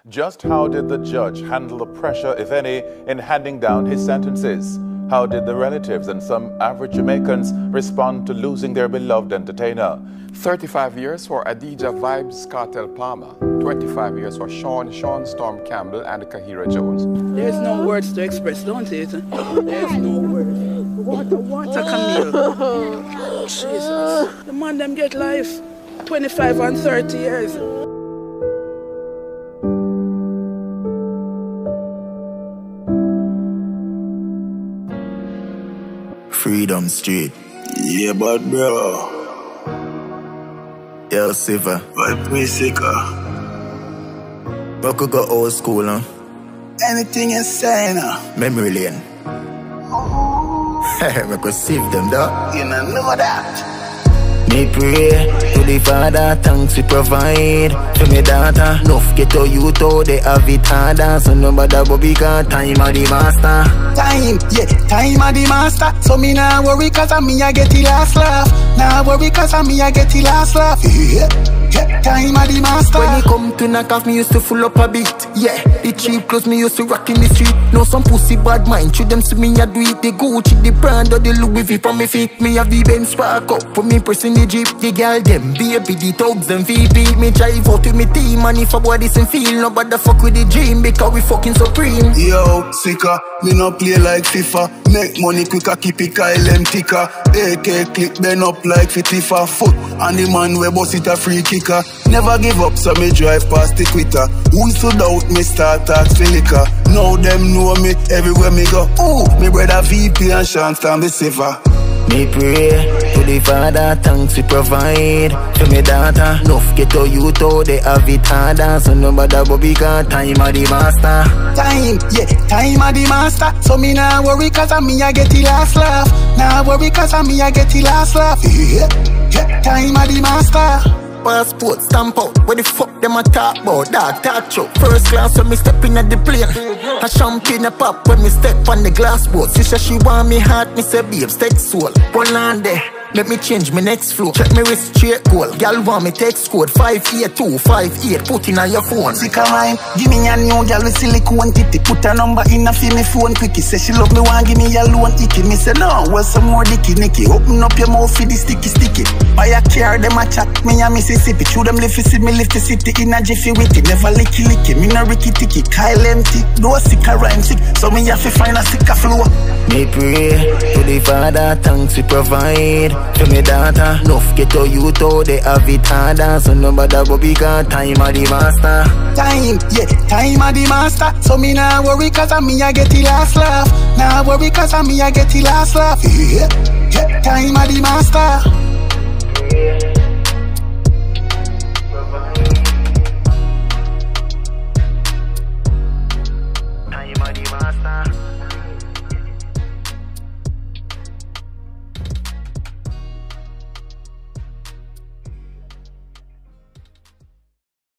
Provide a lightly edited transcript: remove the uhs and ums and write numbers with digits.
Just how did the judge handle the pressure, if any, in handing down his sentences? How did the relatives and some average Jamaicans respond to losing their beloved entertainer? 35 years for Adidja Vybz Kartel Palmer. 25 years for Sean Storm Campbell and Kahira Jones. There's no words to express, don't it? There's no words. What a Camille. Jesus. The man them get life. 25 and 30 years. Freedom Street. Yeah, but bro. Yo, Siva. But we sicker. We could go old school, huh? Anything you say, Memory lane. We could save them, though. You know that. Me pray to the Father, thanks we provide. To me daughter, enough get to you to they have it harder. So nobody but because time of the master. Time of the master. So me nah worry cause I me I get the last laugh. Nah worry cause I me I get the last laugh. Yeah, time of the master. When he come to knock off, me used to full up a bit. Yeah, the cheap clothes me used to rock in the street. Know some pussy bad mind, should them see me I do it. The Gucci, the brand or the Louis V for me fit. Me have the Benz spark up for me pressing the Jeep. The girl them baby, the thugs them VP. Me drive out with me team and if a boy this and feel nobody fuck with the dream because we fucking supreme. Yo, sicker, me no play like FIFA. Make money quicker, keep it Kyle and ticker. AK click bend up like Fitifa foot. And the man we boss it a free kicker. Never give up so me drive past the quitter. Who stood out me start tax filica. Now them know me everywhere me go. Ooh, me brother VP and Sean Storm the Siva. Me pray to the Father, thanks we provide. To me daughter, enough get to you to they have it harder. So nobody but because time of the master. Time of the master. So me nah worry cause I me I get the last laugh. Nah worry cause I me I get the last laugh. Yeah, time of the master. Passport stamp out, where the fuck them a talk about? Dog talk show, first class when me step in at the plane. A champagne a pop when me step on the glass boat. She say she want me heart, me say babes take soul. One on there, let me change my next flow. Check me wrist straight goal. Girl want me text code 58258. Put in on your phone. Sick of mine, give me a new girl with silicone titty. Put a number in a fi me phone quickie. Say she love me, want give me a loan icky. Me say no, well some more dicky nicky. Open up your mouth for the sticky. Buy a car, them a chat, me a Mississippi. Chew them lift see me lift the city in a jiffy witty. Never licky. Me no ricky ticky. Kyle empty, do a sick a rhyme sick. So me have to find a sicker flow. Me pray to the Father, thanks we provide. To me daughter, enough get to you to they have it harder. So nobody but because time of the master. Time of the master. So me nah worry cause I me I get the last laugh. Nah worry cause I me I get the last laugh. Yeah, time of the master.